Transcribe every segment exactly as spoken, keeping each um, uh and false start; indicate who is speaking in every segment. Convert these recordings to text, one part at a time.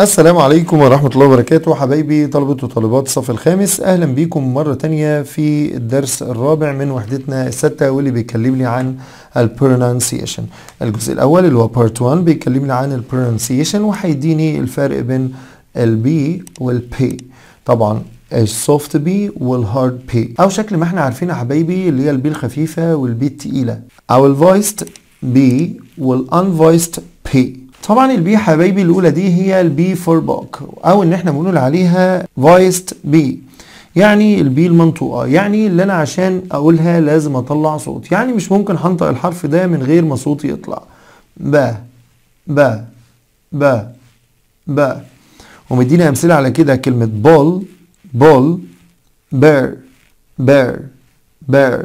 Speaker 1: السلام عليكم ورحمة الله وبركاته حبايبي طلبة وطالبات الصف الخامس. أهلا بيكم مرة تانية في الدرس الرابع من وحدتنا الستة واللي بيكلمني عن ال pronunciation. الجزء الأول اللي هو part واحد بيكلمني عن ال pronunciation وهيديني الفرق بين ال B وال P. طبعا السوفت بي والهارد بي أو شكل ما احنا عارفين يا حبايبي اللي هي البي الخفيفة والبي التقيلة أو الفويست بي والانفويست بي. طبعا البي حبايبي الاولى دي هي البي فور بوك او ان احنا بنقول عليها فويست بي، يعني البي المنطوقه، يعني اللي انا عشان اقولها لازم اطلع صوت، يعني مش ممكن هنطق الحرف ده من غير ما صوتي يطلع. با با با با. ومدينا امثله على كده كلمه بول بول، بير بير بير،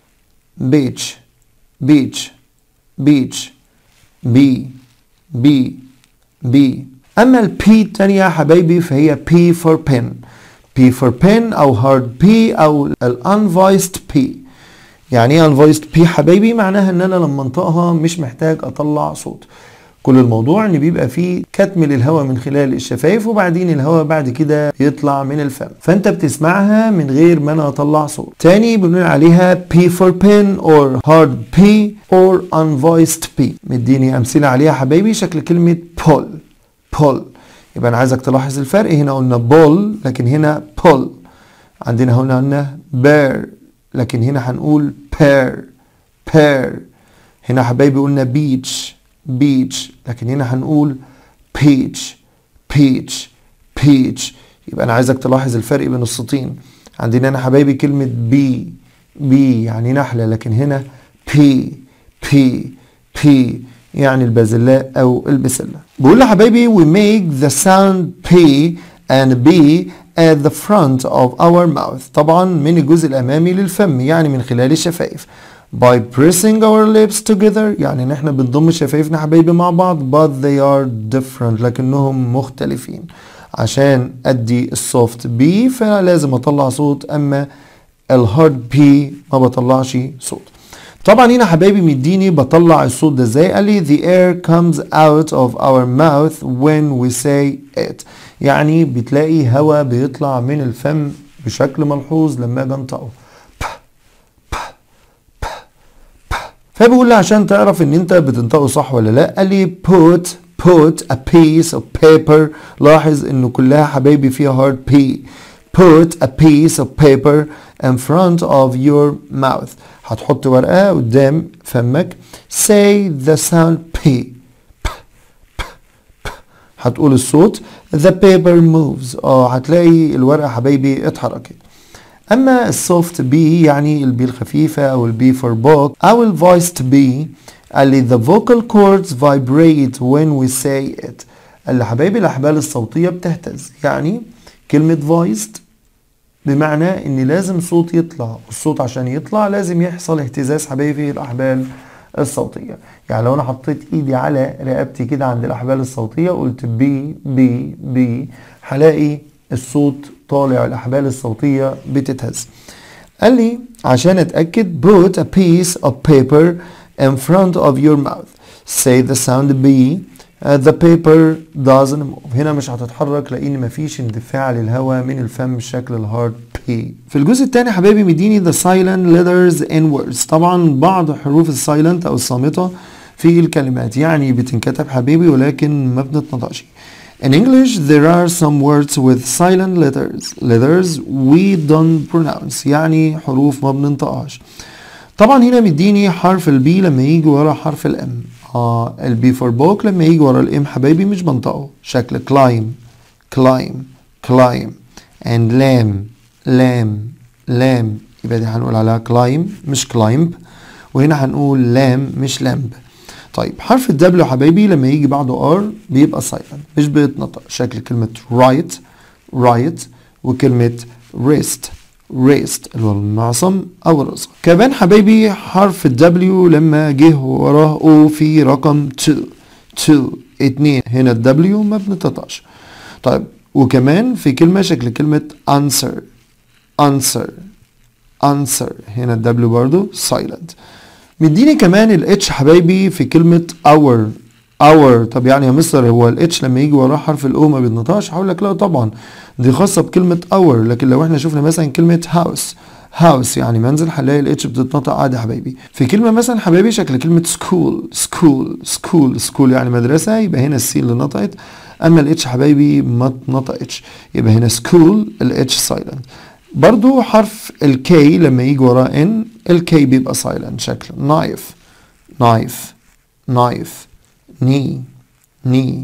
Speaker 1: بيتش بيتش بيتش، بي بي بي. اما البي التانية يا حبايبي فهي P for pen، P for pen او hard P او ال unvoiced P. يعني ايه unvoiced P حبايبي؟ معناها ان انا لما انطقها مش محتاج اطلع صوت، كل الموضوع ان بيبقى فيه كتم للهواء من خلال الشفايف وبعدين الهواء بعد كده يطلع من الفم، فانت بتسمعها من غير ما انا اطلع صوت. تاني بنقول عليها P for pen or hard P or unvoiced P. مديني امثله عليها حبايبي شكل كلمه pull pull. يبقى انا عايزك تلاحظ الفرق، هنا قلنا ball لكن هنا pull، عندنا هنا قلنا bear لكن هنا هنقول pear pear. هنا حبايبي قلنا beach beach لكن هنا هنقول peach peach peach. يبقى انا عايزك تلاحظ الفرق بين الصوتين، عندنا هنا حبايبي كلمة بي بي يعني نحلة لكن هنا بي بي بي يعني البازلاء او البسلة. بقول لحبايبي we make the sound P and B at the front of our mouth، طبعا من الجزء الامامي للفم يعني من خلال الشفايف. by pressing our lips together يعني ان احنا بنضم شفايفنا حبايبي مع بعض but they are different لكنهم مختلفين. عشان ادي السوفت بي فلازم اطلع صوت، اما الهارد بي ما بطلعش صوت. طبعا هنا حبايبي مديني بطلع الصوت ده ازاي، قال لي the air comes out of our mouth when we say it، يعني بتلاقي هواء بيطلع من الفم بشكل ملحوظ لما اجي انطقه. فبقول لي عشان تعرف ان انت بتنطقه صح ولا لا، قال لي put put a piece of paper، لاحظ انه كلها حبايبي فيها hard P. put a piece of paper in front of your mouth، هتحط ورقة قدام فمك. say the sound P P P P. هتقول الصوت the paper moves، اه هتلاقي الورقة حبايبي اتحركت. اما السوفت بي يعني البي الخفيفة او البي فور بوك او الفويست بي، قال لي the vocal cords vibrate when we say it، قال لي حبايبي الاحبال الصوتية بتهتز، يعني كلمة voiced بمعنى ان لازم صوت يطلع، الصوت عشان يطلع لازم يحصل اهتزاز حبايبي في الاحبال الصوتية. يعني لو انا حطيت ايدي على رقبتي كده عند الاحبال الصوتية قلت بي بي بي، هلاقي الصوت طالع، الأحبال الصوتية بتتهز. قال لي عشان أتأكد put a piece of paper in front of your mouth say the sound B uh, the paper doesn't move. هنا مش هتتحرك لأن مفيش اندفاع للهواء من الفم بشكل الهارد P. في الجزء الثاني حبايبي مديني the silent letters in words، طبعا بعض حروف السايلنت أو الصامتة في الكلمات، يعني بتنكتب حبايبي ولكن ما بنتنطقش. In English there are some words with silent letters letters we don't pronounce، يعني حروف ما بننطقهاش. طبعا هنا مديني حرف البي لما يجي ورا حرف الام، اه البي فور بوك لما يجي ورا الام حبايبي مش بنطقه، شكل climb climb climb and lamb lamb lamb، يبقى دي هنقول عليها climb مش climb، وهنا هنقول lamb مش lamb. طيب حرف الدبليو حبايبي لما يجي بعده ار بيبقى سايلنت مش بيتنطق، شكل كلمة رايت رايت وكلمة ريست ريست اللي هو المعصم او الرزق. كمان حبايبي حرف الدبليو لما جه وراه او في رقم اتنين اتنين اتنين، هنا الدبليو ما بنتنطقش. طيب وكمان في كلمة شكل كلمة answer answer answer، هنا الدبليو برضو سايلنت. مديني كمان الاتش حبايبي في كلمة our اور. طب يعني يا مستر هو الاتش لما يجي وراه حرف الاو ما بيتنطقش؟ هقول لك لا طبعا، دي خاصه بكلمه اور. لكن لو احنا شفنا مثلا كلمه هاوس، هاوس يعني منزل، هنلاقي الاتش بتتنطق عادي يا حبايبي. في كلمه مثلا حبايبي شكل كلمه سكول، سكول سكول سكول يعني مدرسه، يبقى هنا السي اللي نطقت، اما الاتش حبايبي ما اتنطقتش، يبقى هنا سكول الاتش سايلنت. برضو حرف الكي لما يجي وراه ان، الكي بيبقى سايلنت، شكل نايف، نايف نايف، ني ني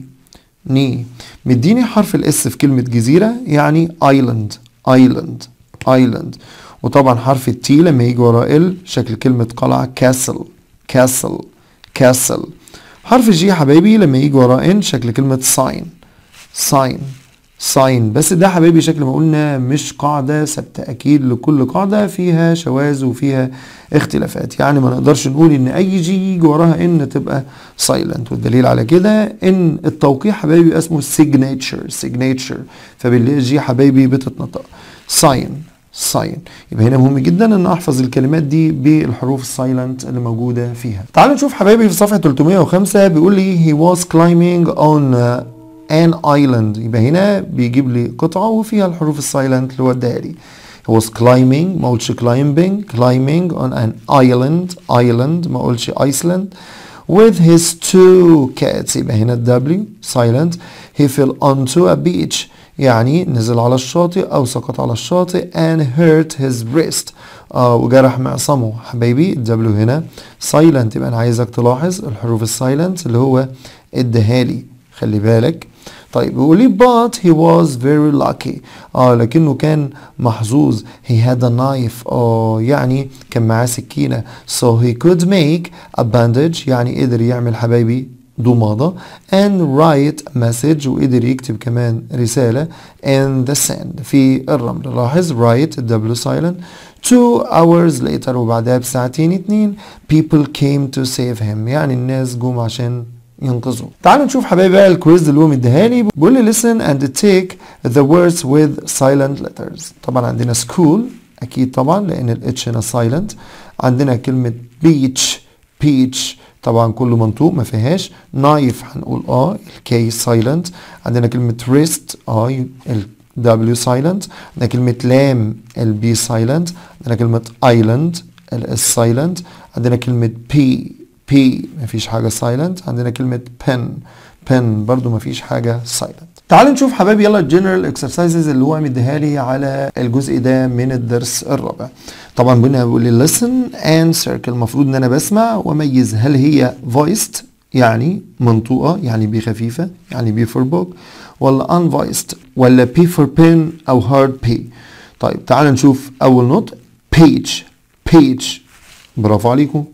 Speaker 1: ني. مديني حرف الاس في كلمة جزيرة يعني ايلاند، ايلاند ايلاند. وطبعا حرف التي لما يجي وراه ال شكل كلمة قلعة كاسل، كاسل كاسل. حرف الجي حبايبي لما يجي وراه ان شكل كلمة ساين، ساين ساين. بس ده حبايبي شكل ما قلنا مش قاعدة ثابتة، أكيد لكل قاعدة فيها شواذ وفيها اختلافات، يعني ما نقدرش نقول إن أي جي يجي وراها إن تبقى سايلنت. والدليل على كده إن التوقيع حبايبي اسمه سيجنيتشر، سيجنيتشر، فبنلاقي الجي حبايبي بتتنطق ساين، ساين. يبقى هنا مهم جدا ان احفظ الكلمات دي بالحروف السايلنت اللي موجوده فيها. تعالوا نشوف حبايبي في صفحه ثلاثمائة وخمسة بيقول لي he was climbing on an island. يبقى هنا بيجيب لي قطعه وفيها الحروف السايلنت اللي هو اداها لي. he was climbing، ما قلتش climbing، climbing on an island، island ما قلتش Iceland، with his two cats. يبقى هنا الدبليو silent. he fell onto a beach يعني نزل على الشاطئ أو سقط على الشاطئ and hurt his wrist آه وجرح معصمه. حبايبي الدبليو هنا silent، يبقى أنا عايزك تلاحظ الحروف السايلنت اللي هو اداهالي، خلي بالك. طيب بيقول لي but he was very lucky اه لكنه كان محظوظ. he had a knife اه يعني كان معاه سكينة so he could make a bandage يعني قدر يعمل حبايبي ضمادة and write message وقدر يكتب كمان رسالة in the sand في الرمل. لاحظ write الدبليو silent. two hours later وبعدها بساعتين اتنين people came to save him يعني الناس جم عشان ينقذوا. تعالوا نشوف حبايبي بقى الكويز اللي هو مديها لي. بيقول لي listen and take the words with silent letters. طبعا عندنا school اكيد طبعا لان الاتش هنا silent. عندنا كلمة beach، beach طبعا كله منطوق ما فيهاش. نايف هنقول اه الكي silent. عندنا كلمة wrist اه الدبليو silent. عندنا كلمة لام البي silent. عندنا كلمة island الاس silent. عندنا كلمة بي بي مفيش حاجة silent. عندنا كلمة pen pen برضو مفيش حاجة silent. تعالوا نشوف حبايبي يلا الجنرال اكسرسايزز اللي هو مديها لي على الجزء ده من الدرس الرابع. طبعا هنا بيقول لي listen and circle، المفروض ان انا بسمع واميز هل هي voiced يعني منطوقة يعني بي خفيفة يعني بي for book، ولا unvoiced ولا بي for pen او hard p. طيب تعالوا نشوف اول نطق page، page برافو عليكم.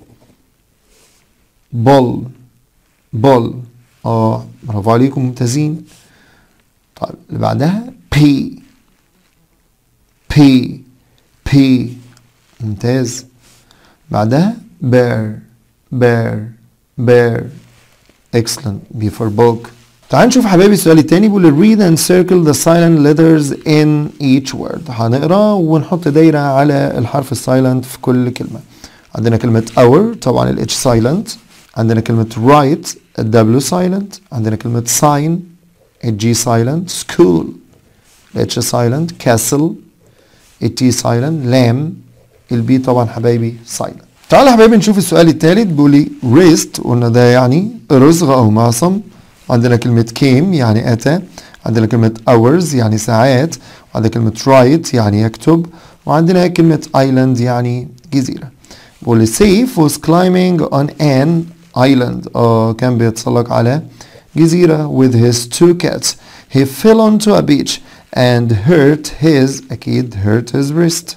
Speaker 1: ball ball اه برافو عليكم ممتازين. طيب اللي بعدها P P P ممتاز. بعدها bear bear bear excellent B for book. تعال نشوف حبايبي السؤال التاني بيقول read and circle the silent letters in each word. هنقرا ونحط دايرة على الحرف السايلنت في كل كلمة. عندنا كلمة our طبعا ال H silent. عندنا كلمة write ال W silent. عندنا كلمة sign ال G silent. school ال H silent. castle ال T silent. lamb ال B طبعا حبايبي silent. تعالوا يا حبايبي نشوف السؤال الثالث بيقول لي wrist قلنا ده يعني رزغ أو معصم. عندنا كلمة came يعني أتى. عندنا كلمة hours يعني ساعات. وعندنا كلمة write يعني يكتب. وعندنا كلمة island يعني جزيرة. بيقول لي safe was climbing on an island اه كان بيتسلق على جزيرة with his two cats. he fell onto a beach and hurt his أكيد hurt his wrist.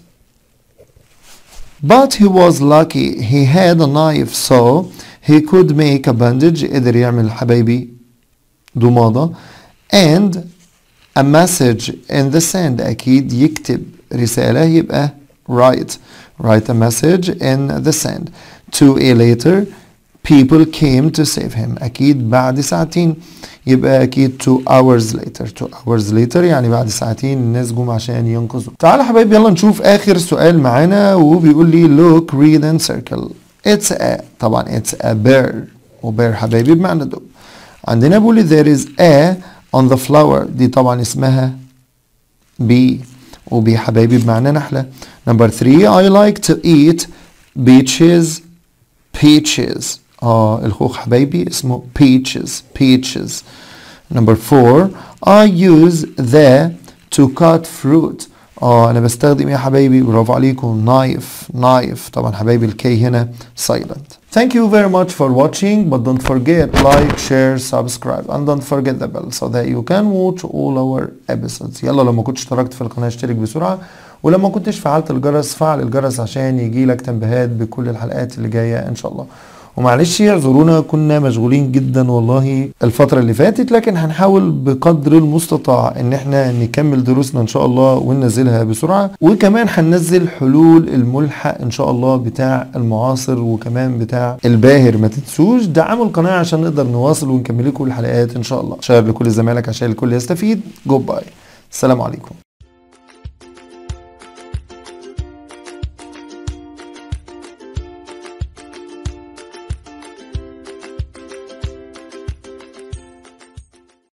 Speaker 1: but he was lucky he had a knife so he could make a bandage قدر يعمل حبايبي ضمادة and a message in the sand أكيد يكتب رسالة يبقى write write a message in the sand. two a later people came to save him أكيد بعد ساعتين يبقى أكيد two hours later two hours later يعني بعد ساعتين الناس جم عشان ينقذوا. تعالوا حبايبي يلا نشوف آخر سؤال معانا وبيقول لي look read and circle. it's a طبعا it's a bear وbear حبايبي بمعنى دب. عندنا بيقول there is a on the flower، دي طبعا اسمها bee، وبي حبايبي بمعنى نحلة. number three I like to eat peaches peaches اه الخوخ حبايبي اسمه peaches peaches. number four I use the to cut fruit، اه انا بستخدم يا حبايبي برافو عليكم knife knife، طبعا حبايبي الكي هنا silent. Thank you very much for watching, but don't forget like, share, subscribe and don't forget the bell so that you can watch all our episodes. يلا لما كنت اشتركت في القناة اشترك بسرعة، ولما كنتش فعلت الجرس فعل الجرس عشان يجيلك تنبيهات بكل الحلقات اللي جاية ان شاء الله. ومعلش اعذرونا كنا مشغولين جدا والله الفترة اللي فاتت، لكن هنحاول بقدر المستطاع ان احنا نكمل دروسنا ان شاء الله وننزلها بسرعة، وكمان هننزل حلول الملحق ان شاء الله بتاع المعاصر وكمان بتاع الباهر. ما تنسوش دعموا القناة عشان نقدر نواصل ونكمل لكم الحلقات ان شاء الله. شير لكل زمايلك عشان الكل يستفيد. جود باي، السلام عليكم.